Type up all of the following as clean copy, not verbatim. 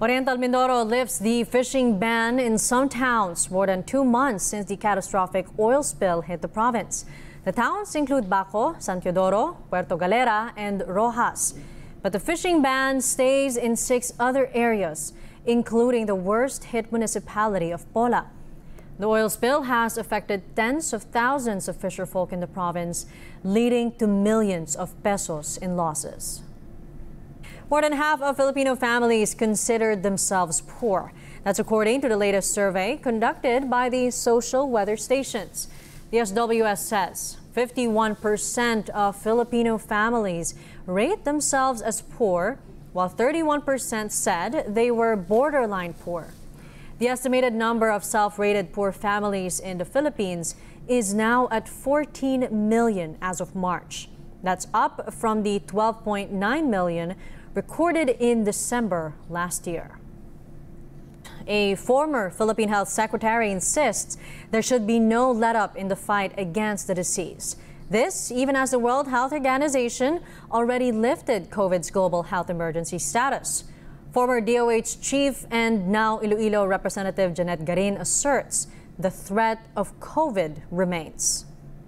Oriental Mindoro lifts the fishing ban in some towns more than 2 months since the catastrophic oil spill hit the province. The towns include Baco, San Teodoro, Puerto Galera, and Rojas. But the fishing ban stays in 6 other areas, including the worst-hit municipality of Pola. The oil spill has affected tens of thousands of fisherfolk in the province, leading to millions of pesos in losses. More than half of Filipino families consider themselves poor. That's according to the latest survey conducted by the social weather stations. The SWS says 51% of Filipino families rate themselves as poor, while 31% said they were borderline poor. The estimated number of self-rated poor families in the Philippines is now at 14 million as of March. That's up from the 12.9 million recorded in December last year. A former Philippine Health Secretary insists there should be no let-up in the fight against the disease. This, even as the World Health Organization already lifted COVID's global health emergency status. Former DOH chief and now Iloilo Representative Janet Garin asserts the threat of COVID remains.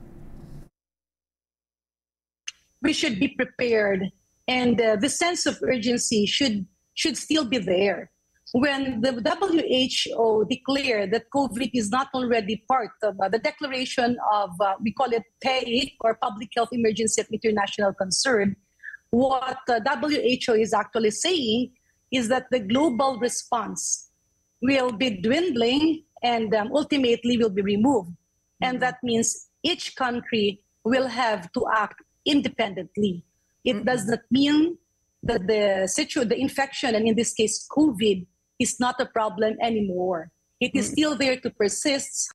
We should be prepared, and the sense of urgency should still be there. When the WHO declared that COVID is not already part of the declaration of, we call it PHEIC, or Public Health Emergency of International Concern, what the WHO is actually saying is that the global response will be dwindling and ultimately will be removed. And that means each country will have to act independently. It does not mean that the infection, and in this case COVID, is not a problem anymore. It is still there to persist.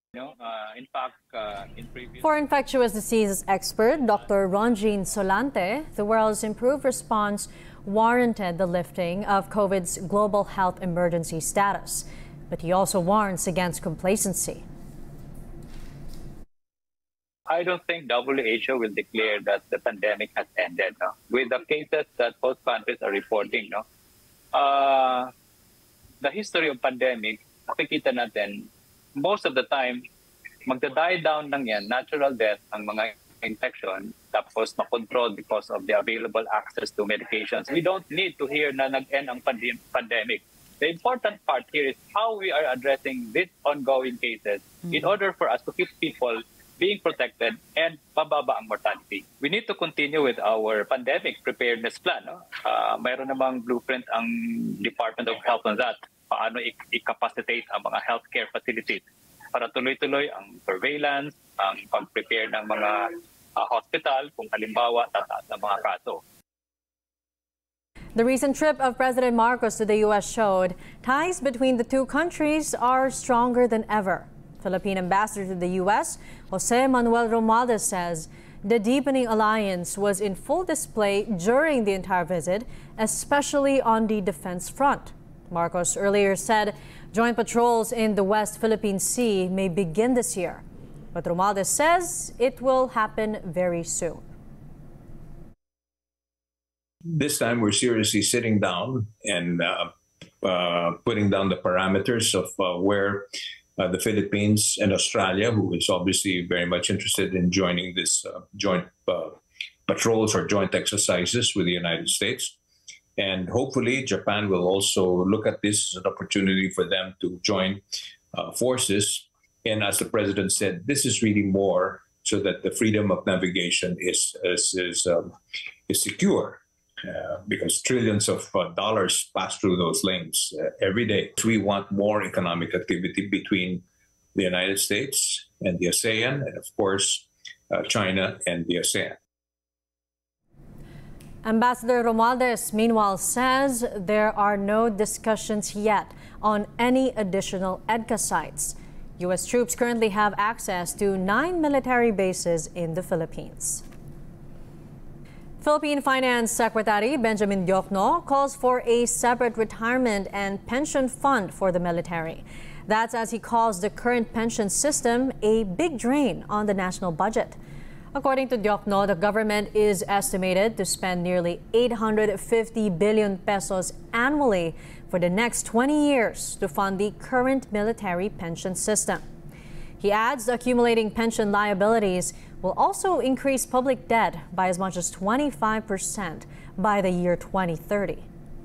For infectious diseases expert Dr. Ronjin Solante, the world's improved response warranted the lifting of COVID's global health emergency status. But he also warns against complacency. I don't think WHO will declare that the pandemic has ended. No? With the cases that both countries are reporting, no? The history of pandemic, nakikita natin, most of the time, magda-die down lang yan, natural death ang mga infection, tapos makontrol because of the available access to medications. We don't need to hear na nag-end ang pandemic. The important part here is how we are addressing these ongoing cases in order for us to keep people being protected and pababa ang mortality. We need to continue with our pandemic preparedness plan. No? Mayroon namang blueprint ang Department of Health on that, paano i-capacitate ang mga healthcare facilities para tuloy-tuloy ang surveillance, ang pag-prepare ng mga hospital kung halimbawa tataas ng mga kaso. The recent trip of President Marcos to the U.S. showed ties between the two countries are stronger than ever. Philippine Ambassador to the U.S., Jose Manuel Romualdez, says the deepening alliance was in full display during the entire visit, especially on the defense front. Marcos earlier said joint patrols in the West Philippine Sea may begin this year, but Romualdez says it will happen very soon. This time we're seriously sitting down and putting down the parameters of where the Philippines and Australia, who is obviously very much interested in joining this joint patrols or joint exercises with the United States. And hopefully Japan will also look at this as an opportunity for them to join forces. And as the President said, this is really more so that the freedom of navigation is secure. Because trillions of dollars pass through those lanes every day. We want more economic activity between the United States and the ASEAN, and of course, China and the ASEAN. Ambassador Romualdez, meanwhile, says there are no discussions yet on any additional EDCA sites. U.S. troops currently have access to 9 military bases in the Philippines. Philippine Finance Secretary Benjamin Diokno calls for a separate retirement and pension fund for the military. That's as he calls the current pension system a big drain on the national budget. According to Diokno, the government is estimated to spend nearly 850 billion pesos annually for the next 20 years to fund the current military pension system. He adds the accumulating pension liabilities will also increase public debt by as much as 25% by the year 2030.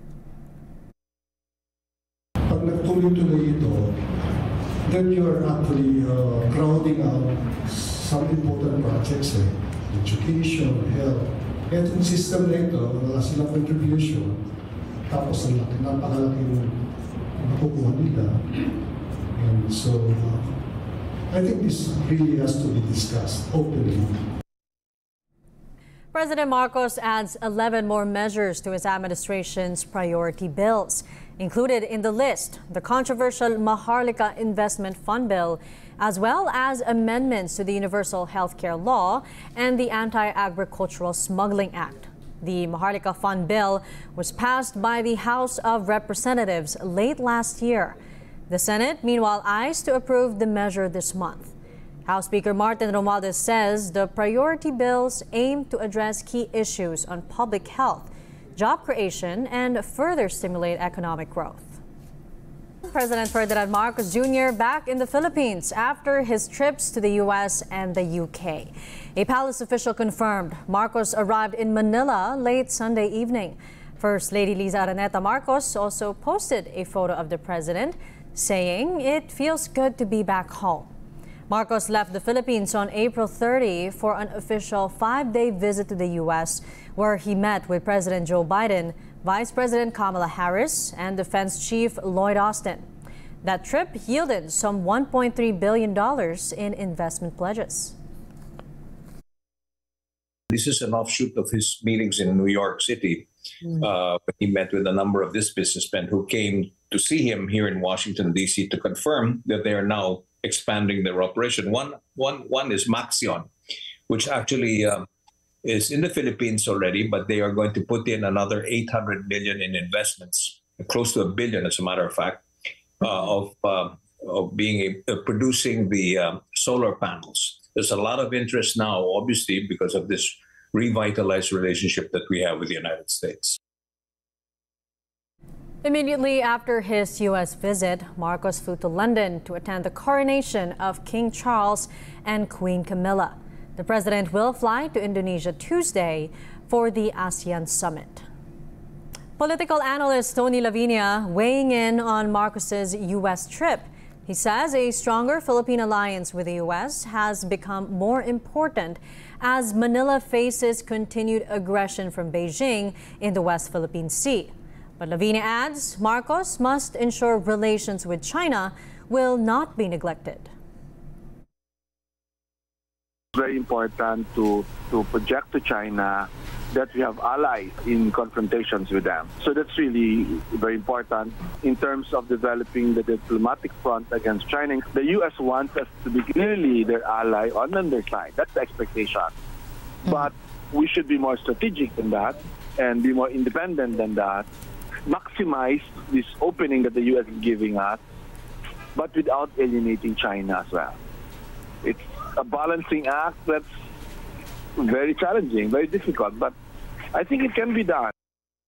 Pag nagtuloy-tuloy ito, then you are actually crowding out some important projects, education, health. Itong system na ito, wala silang contribution, tapos ang laki, napakalaking nakukuha nila. And so, I think this really has to be discussed openly. President Marcos adds 11 more measures to his administration's priority bills. Included in the list, the controversial Maharlika Investment Fund Bill, as well as amendments to the Universal Healthcare Law and the Anti-Agricultural Smuggling Act. The Maharlika Fund Bill was passed by the House of Representatives late last year. The Senate, meanwhile, eyes to approve the measure this month. House Speaker Martin Romualdez says the priority bills aim to address key issues on public health, job creation, and further stimulate economic growth. President Ferdinand Marcos Jr. back in the Philippines after his trips to the U.S. and the UK. A palace official confirmed Marcos arrived in Manila late Sunday evening. First Lady Liza Araneta Marcos also posted a photo of the president, saying it feels good to be back home. Marcos left the Philippines on April 30 for an official 5-day visit to the U.S., where he met with President Joe Biden, Vice President Kamala Harris, and Defense Chief Lloyd Austin. That trip yielded some $1.3 billion in investment pledges. This is an offshoot of his meetings in New York City. He met with a number of these businessmen who came to see him here in Washington, D.C. to confirm that they are now expanding their operation. One is Maxion, which actually is in the Philippines already, but they are going to put in another $800 million in investments, close to $1 billion, as a matter of fact, of producing the solar panels. There's a lot of interest now, obviously, because of this revitalized relationship that we have with the United States. Immediately after his U.S. visit, Marcos flew to London to attend the coronation of King Charles and Queen Camilla. The president will fly to Indonesia Tuesday for the ASEAN summit. Political analyst Tony Lavinia weighing in on Marcos's U.S. trip. He says a stronger Philippine alliance with the U.S. has become more important as Manila faces continued aggression from Beijing in the West Philippine Sea. But Lavinia adds Marcos must ensure relations with China will not be neglected. Very important to project to China that we have allies in confrontations with them. So that's really very important in terms of developing the diplomatic front against China. The U.S. wants us to be clearly their ally on their side. That's the expectation. But we should be more strategic than that and be more independent than that. Maximize this opening that the U.S. is giving us, but without alienating China as well. It's a balancing act that's very challenging, very difficult, but I think it can be done.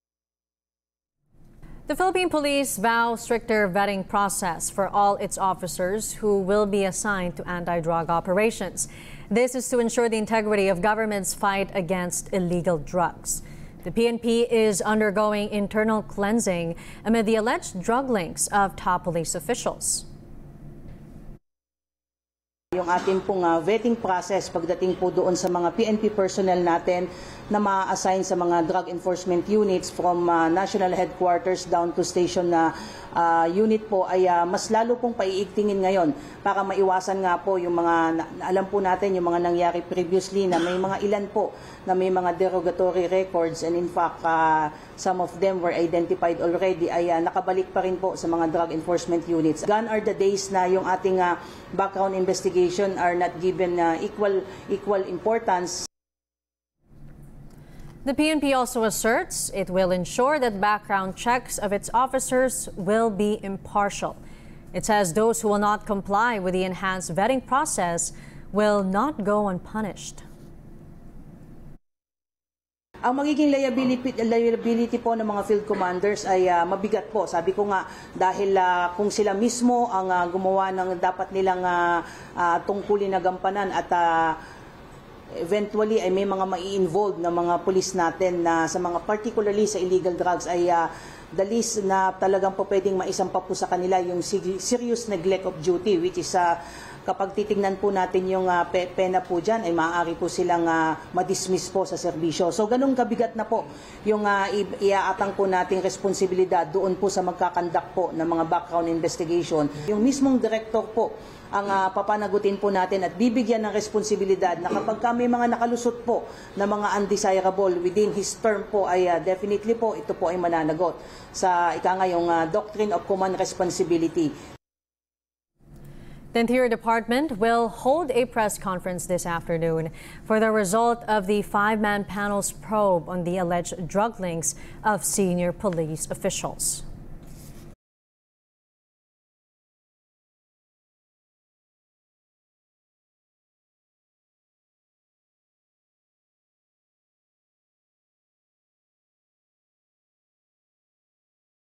The Philippine Police vow stricter vetting process for all its officers who will be assigned to anti-drug operations. This is to ensure the integrity of government's fight against illegal drugs. The PNP is undergoing internal cleansing amid the alleged drug links of top police officials. Yung ating pong vetting process pagdating po doon sa mga PNP personnel natin na ma-assign sa mga drug enforcement units from national headquarters down to station na unit po ay mas lalo pong paiigtingin ngayon para maiwasan nga po yung mga alam po natin yung mga nangyari previously na may mga ilan po na may mga derogatory records and in fact some of them were identified already ay nakabalik pa rin po sa mga drug enforcement units. Gone are the days na yung ating background investigation are not given equal importance. The PNP also asserts it will ensure that background checks of its officers will be impartial. It says those who will not comply with the enhanced vetting process will not go unpunished. Ang magiging liability po ng mga field commanders ay mabigat po. Sabi ko nga, dahil kung sila mismo ang gumawa ng dapat nilang tungkulin na gampanan at eventually ay may mga mai-involved na mga pulis natin na sa mga particularly sa illegal drugs ay the least na talagang po pwedeng maisampa po sa kanila yung serious neglect of duty, which is kapag titingnan po natin yung pena po dyan, ay maaari po silang madismiss po sa serbisyo. So ganun kabigat na po yung iaatang po nating responsibilidad doon po sa magkakandak po ng mga background investigation. Yung mismong director po ang papanagutin po natin at bibigyan ng responsibilidad na kapag may mga nakalusot po na mga undesirable within his term po ay definitely po ito po ay mananagot sa ngayong doctrine of command responsibility. The Interior Department will hold a press conference this afternoon for the result of the 5-man panel's probe on the alleged drug links of senior police officials.